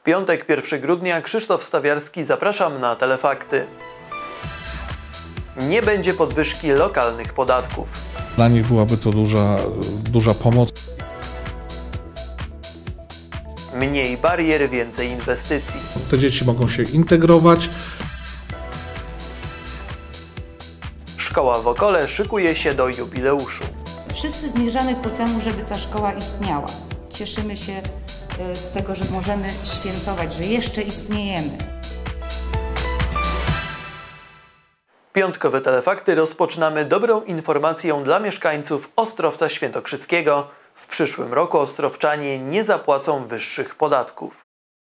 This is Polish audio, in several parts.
piątek, 1 grudnia, Krzysztof Stawiarski, zapraszam na Telefakty. Nie będzie podwyżki lokalnych podatków. Dla nich byłaby to duża pomoc. Mniej barier, więcej inwestycji. Te dzieci mogą się integrować. Szkoła w Okole szykuje się do jubileuszu. Wszyscy zmierzamy ku temu, żeby ta szkoła istniała. Cieszymy się z tego, że możemy świętować, że jeszcze istniejemy. Piątkowe Telefakty rozpoczynamy dobrą informacją dla mieszkańców Ostrowca Świętokrzyskiego. W przyszłym roku ostrowczanie nie zapłacą wyższych podatków.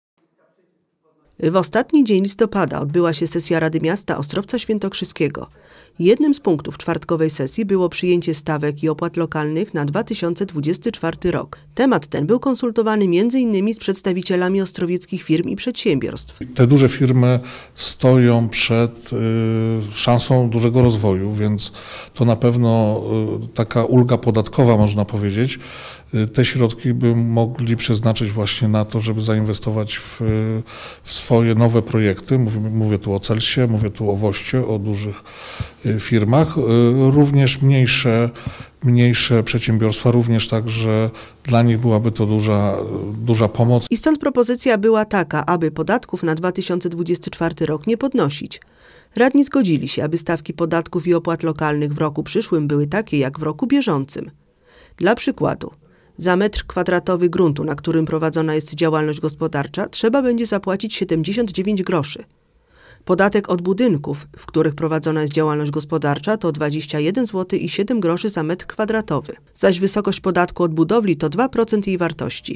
W ostatni dzień listopada odbyła się sesja Rady Miasta Ostrowca Świętokrzyskiego. Jednym z punktów czwartkowej sesji było przyjęcie stawek i opłat lokalnych na 2024 rok. Temat ten był konsultowany m.in. z przedstawicielami ostrowieckich firm i przedsiębiorstw. Te duże firmy stoją przed szansą dużego rozwoju, więc to na pewno taka ulga podatkowa, można powiedzieć. Te środki by mogli przeznaczyć właśnie na to, żeby zainwestować w swoje nowe projekty. Mówię tu o Celsie, mówię tu o Woście, o dużych firmach. Również mniejsze przedsiębiorstwa, również także dla nich byłaby to duża pomoc. I stąd propozycja była taka, aby podatków na 2024 rok nie podnosić. Radni zgodzili się, aby stawki podatków i opłat lokalnych w roku przyszłym były takie jak w roku bieżącym. Dla przykładu, za metr kwadratowy gruntu, na którym prowadzona jest działalność gospodarcza, trzeba będzie zapłacić 79 groszy. Podatek od budynków, w których prowadzona jest działalność gospodarcza, to 21 zł i 7 groszy za metr kwadratowy. Zaś wysokość podatku od budowli to 2% jej wartości.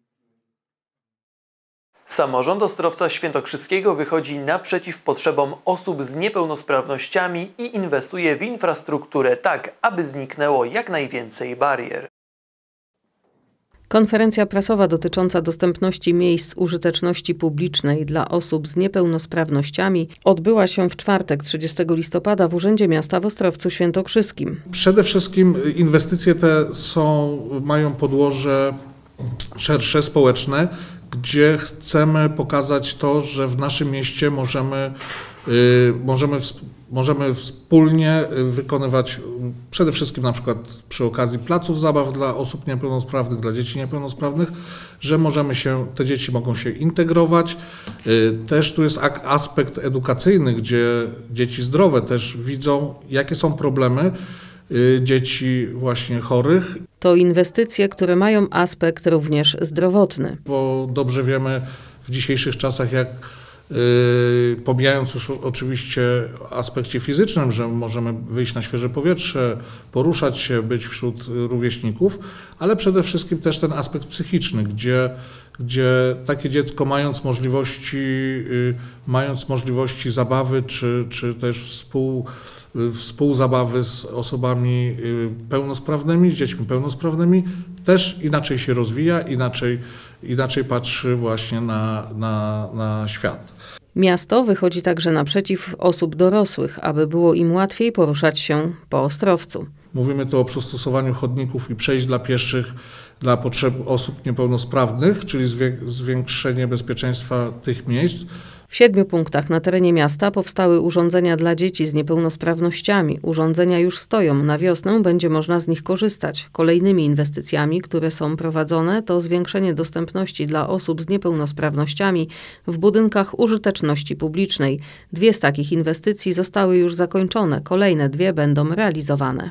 Samorząd Ostrowca Świętokrzyskiego wychodzi naprzeciw potrzebom osób z niepełnosprawnościami i inwestuje w infrastrukturę tak, aby zniknęło jak najwięcej barier. Konferencja prasowa dotycząca dostępności miejsc użyteczności publicznej dla osób z niepełnosprawnościami odbyła się w czwartek 30 listopada w Urzędzie Miasta w Ostrowcu Świętokrzyskim. Przede wszystkim inwestycje te mają podłoże szersze, społeczne, gdzie chcemy pokazać to, że w naszym mieście możemy wspólnie wykonywać przede wszystkim na przykład przy okazji placów zabaw dla osób niepełnosprawnych, dla dzieci niepełnosprawnych, że te dzieci mogą się integrować. Też tu jest aspekt edukacyjny, gdzie dzieci zdrowe też widzą, jakie są problemy dzieci właśnie chorych. To inwestycje, które mają aspekt również zdrowotny. Bo dobrze wiemy w dzisiejszych czasach, jak pomijając już oczywiście aspekcie fizycznym, że możemy wyjść na świeże powietrze, poruszać się, być wśród rówieśników, ale przede wszystkim też ten aspekt psychiczny, gdzie takie dziecko mając możliwości zabawy, czy też współzabawy z osobami pełnosprawnymi, z dziećmi pełnosprawnymi, też inaczej się rozwija, inaczej patrzy właśnie na świat. Miasto wychodzi także naprzeciw osób dorosłych, aby było im łatwiej poruszać się po Ostrowcu. Mówimy tu o przystosowaniu chodników i przejść dla pieszych dla potrzeb osób niepełnosprawnych, czyli zwiększenie bezpieczeństwa tych miejsc. W 7 punktach na terenie miasta powstały urządzenia dla dzieci z niepełnosprawnościami. Urządzenia już stoją. Na wiosnę będzie można z nich korzystać. Kolejnymi inwestycjami, które są prowadzone, to zwiększenie dostępności dla osób z niepełnosprawnościami w budynkach użyteczności publicznej. 2 z takich inwestycji zostały już zakończone. Kolejne 2 będą realizowane.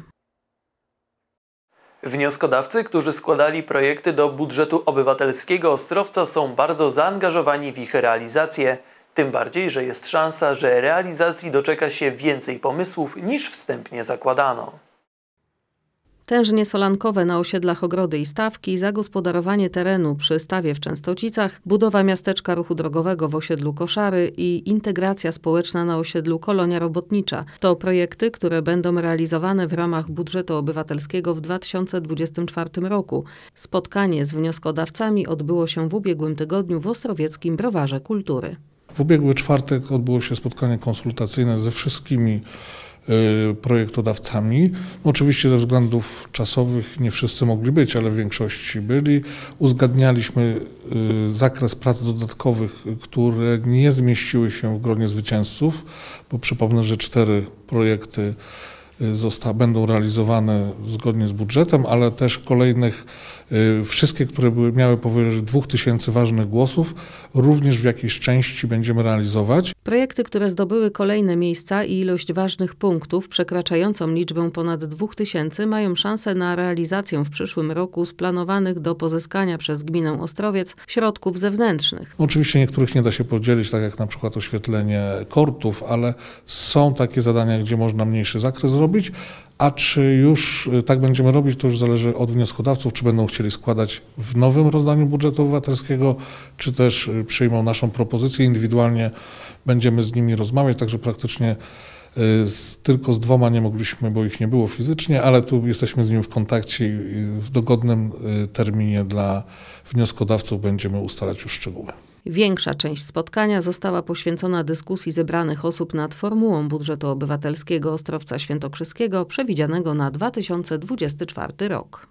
Wnioskodawcy, którzy składali projekty do budżetu obywatelskiego Ostrowca, są bardzo zaangażowani w ich realizację. Tym bardziej, że jest szansa, że realizacji doczeka się więcej pomysłów niż wstępnie zakładano. Tężnie solankowe na osiedlach Ogrody i Stawki, zagospodarowanie terenu przy stawie w Częstocicach, budowa miasteczka ruchu drogowego w osiedlu Koszary i integracja społeczna na osiedlu Kolonia Robotnicza. To projekty, które będą realizowane w ramach budżetu obywatelskiego w 2024 roku. Spotkanie z wnioskodawcami odbyło się w ubiegłym tygodniu w Ostrowieckim Browarze Kultury. W ubiegły czwartek odbyło się spotkanie konsultacyjne ze wszystkimi projektodawcami. Oczywiście ze względów czasowych nie wszyscy mogli być, ale w większości byli. Uzgadnialiśmy zakres prac dodatkowych, które nie zmieściły się w gronie zwycięzców, bo przypomnę, że 4 projekty będą realizowane zgodnie z budżetem, ale też kolejnych, wszystkie, które miały powyżej 2000 ważnych głosów, również w jakiejś części będziemy realizować. Projekty, które zdobyły kolejne miejsca i ilość ważnych punktów przekraczającą liczbę ponad 2000 mają szansę na realizację w przyszłym roku z planowanych do pozyskania przez gminę Ostrowiec środków zewnętrznych. Oczywiście niektórych nie da się podzielić, tak jak na przykład oświetlenie kortów, ale są takie zadania, gdzie można mniejszy zakres robić, a czy już tak będziemy robić, to już zależy od wnioskodawców, czy będą chcieli składać w nowym rozdaniu budżetu obywatelskiego, czy też przyjmą naszą propozycję, indywidualnie będziemy z nimi rozmawiać, także praktycznie tylko z 2 nie mogliśmy, bo ich nie było fizycznie, ale tu jesteśmy z nimi w kontakcie i w dogodnym terminie dla wnioskodawców będziemy ustalać już szczegóły. Większa część spotkania została poświęcona dyskusji zebranych osób nad formułą budżetu obywatelskiego Ostrowca Świętokrzyskiego przewidzianego na 2024 rok.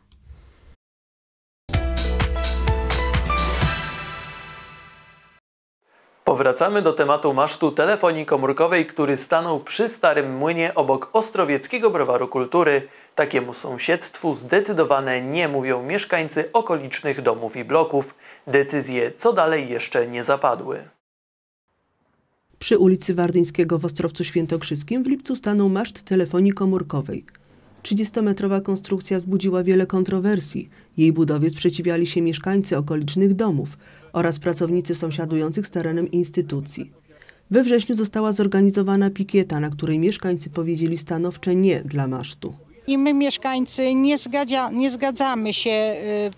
Powracamy do tematu masztu telefonii komórkowej, który stanął przy Starym Młynie obok Ostrowieckiego Browaru Kultury. Takiemu sąsiedztwu zdecydowane nie mówią mieszkańcy okolicznych domów i bloków. Decyzje co dalej jeszcze nie zapadły. Przy ulicy Wardyńskiego w Ostrowcu Świętokrzyskim w lipcu stanął maszt telefonii komórkowej. 30-metrowa konstrukcja wzbudziła wiele kontrowersji. Jej budowie sprzeciwiali się mieszkańcy okolicznych domów oraz pracownicy sąsiadujących z terenem instytucji. We wrześniu została zorganizowana pikieta, na której mieszkańcy powiedzieli stanowcze nie dla masztu. I my mieszkańcy nie zgadzamy się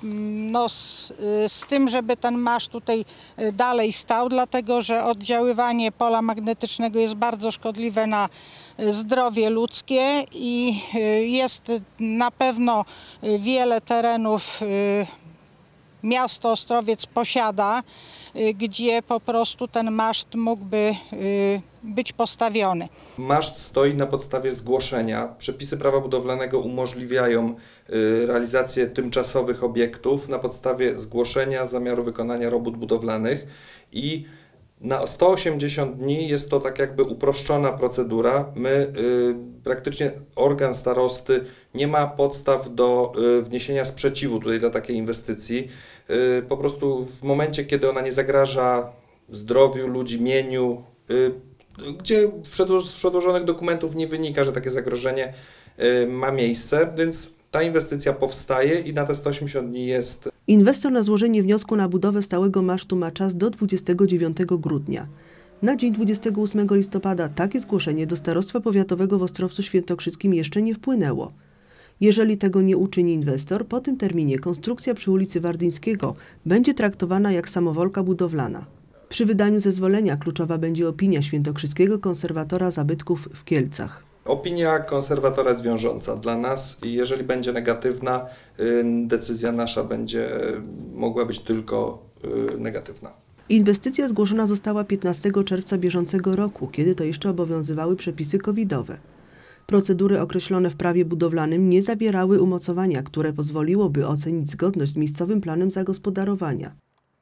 z tym, żeby ten maszt tutaj dalej stał, dlatego że oddziaływanie pola magnetycznego jest bardzo szkodliwe na zdrowie ludzkie i jest na pewno wiele terenów miasto Ostrowiec posiada, gdzie po prostu ten maszt mógłby być postawiony. Maszt stoi na podstawie zgłoszenia. Przepisy prawa budowlanego umożliwiają realizację tymczasowych obiektów na podstawie zgłoszenia zamiaru wykonania robót budowlanych i na 180 dni jest to tak jakby uproszczona procedura. Praktycznie organ starosty nie ma podstaw do wniesienia sprzeciwu tutaj dla takiej inwestycji. Po prostu w momencie, kiedy ona nie zagraża zdrowiu ludzi, mieniu, gdzie z przedłożonych dokumentów nie wynika, że takie zagrożenie ma miejsce, więc ta inwestycja powstaje i na te 180 dni jest. Inwestor na złożenie wniosku na budowę stałego masztu ma czas do 29 grudnia. Na dzień 28 listopada takie zgłoszenie do Starostwa Powiatowego w Ostrowcu Świętokrzyskim jeszcze nie wpłynęło. Jeżeli tego nie uczyni inwestor, po tym terminie konstrukcja przy ulicy Wardyńskiego będzie traktowana jak samowolka budowlana. Przy wydaniu zezwolenia kluczowa będzie opinia Świętokrzyskiego Konserwatora Zabytków w Kielcach. Opinia konserwatora jest wiążąca dla nas i jeżeli będzie negatywna, decyzja nasza będzie mogła być tylko negatywna. Inwestycja zgłoszona została 15 czerwca bieżącego roku, kiedy to jeszcze obowiązywały przepisy covidowe. Procedury określone w prawie budowlanym nie zawierały umocowania, które pozwoliłoby ocenić zgodność z miejscowym planem zagospodarowania.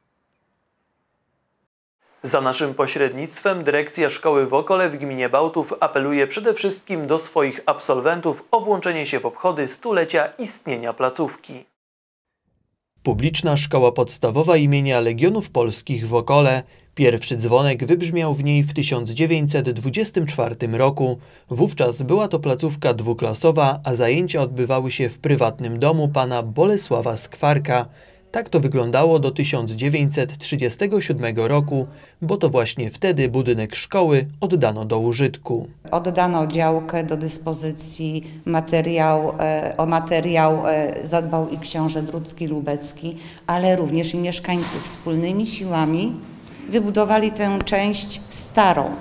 Za naszym pośrednictwem dyrekcja szkoły w Okole w gminie Bałtów apeluje przede wszystkim do swoich absolwentów o włączenie się w obchody stulecia istnienia placówki. Publiczna Szkoła Podstawowa imienia Legionów Polskich w Okole. Pierwszy dzwonek wybrzmiał w niej w 1924 roku. Wówczas była to placówka dwuklasowa, a zajęcia odbywały się w prywatnym domu pana Bolesława Skwarka. Tak to wyglądało do 1937 roku, bo to właśnie wtedy budynek szkoły oddano do użytku. Oddano działkę do dyspozycji, o materiał zadbał i książę Drucki-Lubecki, ale również i mieszkańcy wspólnymi siłami wybudowali tę część starą.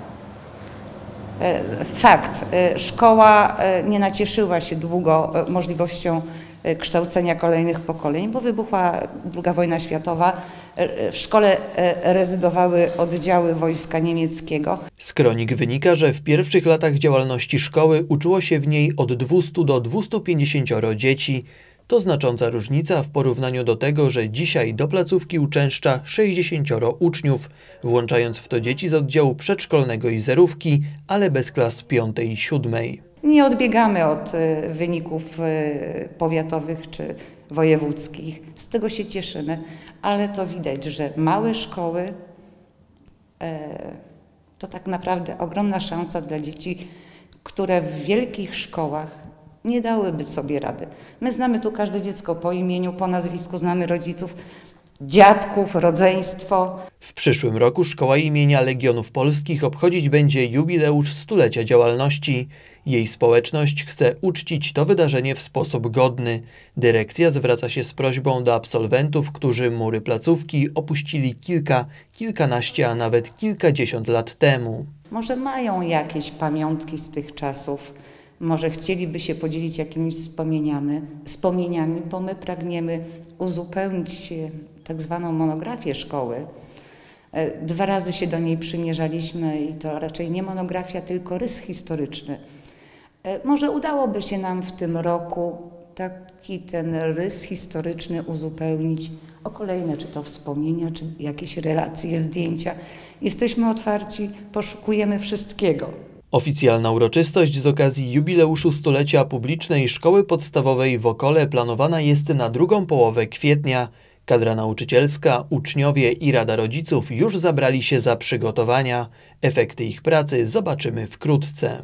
Fakt, szkoła nie nacieszyła się długo możliwością kształcenia kolejnych pokoleń, bo wybuchła II wojna światowa. W szkole rezydowały oddziały wojska niemieckiego. Z kronik wynika, że w pierwszych latach działalności szkoły uczyło się w niej od 200 do 250 dzieci. To znacząca różnica w porównaniu do tego, że dzisiaj do placówki uczęszcza 60 uczniów, włączając w to dzieci z oddziału przedszkolnego i zerówki, ale bez klas 5. i 7. Nie odbiegamy od wyników powiatowych czy wojewódzkich. Z tego się cieszymy, ale to widać, że małe szkoły to tak naprawdę ogromna szansa dla dzieci, które w wielkich szkołach nie dałyby sobie rady. My znamy tu każde dziecko po imieniu, po nazwisku, znamy rodziców, dziadków, rodzeństwo. W przyszłym roku Szkoła imienia Legionów Polskich obchodzić będzie jubileusz 100-lecia działalności. Jej społeczność chce uczcić to wydarzenie w sposób godny. Dyrekcja zwraca się z prośbą do absolwentów, którzy mury placówki opuścili kilkanaście, a nawet kilkadziesiąt lat temu. Może mają jakieś pamiątki z tych czasów, może chcieliby się podzielić jakimiś wspomnieniami, bo my pragniemy uzupełnić tak zwaną monografię szkoły. 2 razy się do niej przymierzaliśmy i to raczej nie monografia, tylko rys historyczny. Może udałoby się nam w tym roku taki ten rys historyczny uzupełnić o kolejne, czy to wspomnienia, czy jakieś relacje, zdjęcia. Jesteśmy otwarci, poszukujemy wszystkiego. Oficjalna uroczystość z okazji jubileuszu 100-lecia publicznej szkoły podstawowej w Okole planowana jest na drugą połowę kwietnia. Kadra nauczycielska, uczniowie i Rada Rodziców już zabrali się za przygotowania. Efekty ich pracy zobaczymy wkrótce.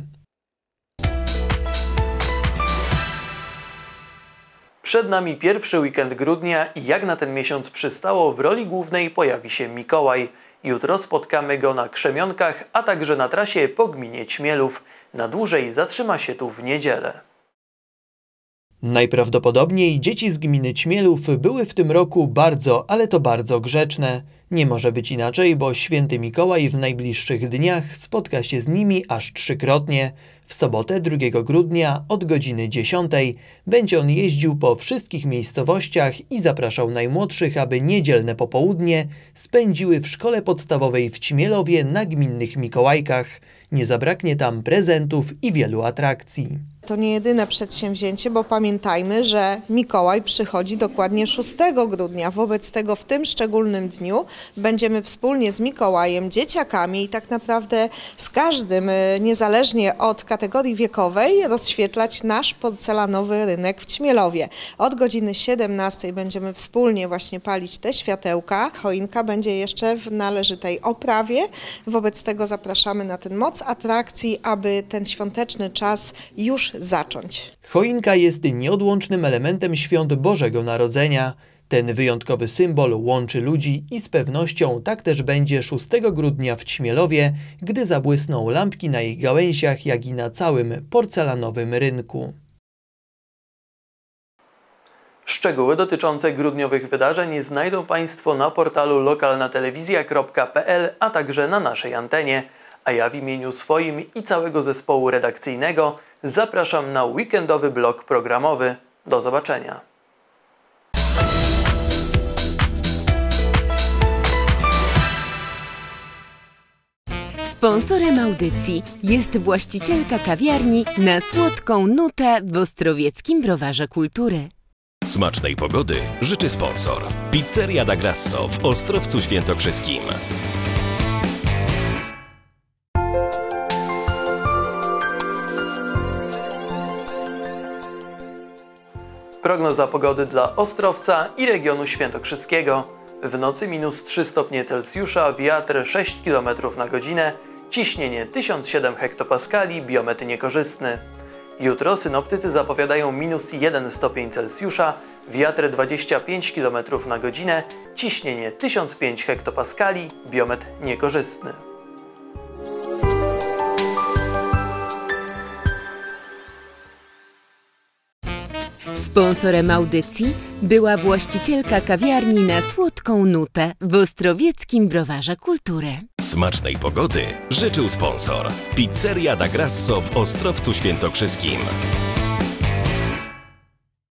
Przed nami pierwszy weekend grudnia i jak na ten miesiąc przystało, w roli głównej pojawi się Mikołaj. Jutro spotkamy go na Krzemionkach, a także na trasie po gminie Ćmielów. Na dłużej zatrzyma się tu w niedzielę. Najprawdopodobniej dzieci z gminy Ćmielów były w tym roku bardzo, ale to bardzo grzeczne. Nie może być inaczej, bo święty Mikołaj w najbliższych dniach spotka się z nimi aż 3-krotnie. W sobotę 2 grudnia od godziny 10 będzie on jeździł po wszystkich miejscowościach i zapraszał najmłodszych, aby niedzielne popołudnie spędziły w szkole podstawowej w Ćmielowie na gminnych Mikołajkach. Nie zabraknie tam prezentów i wielu atrakcji. To nie jedyne przedsięwzięcie, bo pamiętajmy, że Mikołaj przychodzi dokładnie 6 grudnia. Wobec tego w tym szczególnym dniu będziemy wspólnie z Mikołajem, dzieciakami i tak naprawdę z każdym, niezależnie od kategorii wiekowej, rozświetlać nasz porcelanowy rynek w Ćmielowie. Od godziny 17 będziemy wspólnie właśnie palić te światełka. Choinka będzie jeszcze w należytej oprawie. Wobec tego zapraszamy na ten moc atrakcji, aby ten świąteczny czas już zacząć. Choinka jest nieodłącznym elementem świąt Bożego Narodzenia. Ten wyjątkowy symbol łączy ludzi i z pewnością tak też będzie 6 grudnia w Ćmielowie, gdy zabłysną lampki na ich gałęziach, jak i na całym porcelanowym rynku. Szczegóły dotyczące grudniowych wydarzeń znajdą Państwo na portalu lokalnatelewizja.pl, a także na naszej antenie. A ja w imieniu swoim i całego zespołu redakcyjnego zapraszam na weekendowy blok programowy. Do zobaczenia. Sponsorem audycji jest właścicielka kawiarni Na Słodką Nutę w Ostrowieckim Browarze Kultury. Smacznej pogody życzy sponsor. Pizzeria da Grasso w Ostrowcu Świętokrzyskim. Prognoza pogody dla Ostrowca i regionu świętokrzyskiego. W nocy -3 stopnie Celsjusza, wiatr 6 km na godzinę, ciśnienie 1007 hektopaskali, biometr niekorzystny. Jutro synoptycy zapowiadają -1 stopień Celsjusza, wiatr 25 km na godzinę, ciśnienie 1005 hektopaskali, biometr niekorzystny. Sponsorem audycji była właścicielka kawiarni Na Słodką Nutę w Ostrowieckim Browarze Kultury. Smacznej pogody życzył sponsor. Pizzeria da Grasso w Ostrowcu Świętokrzyskim.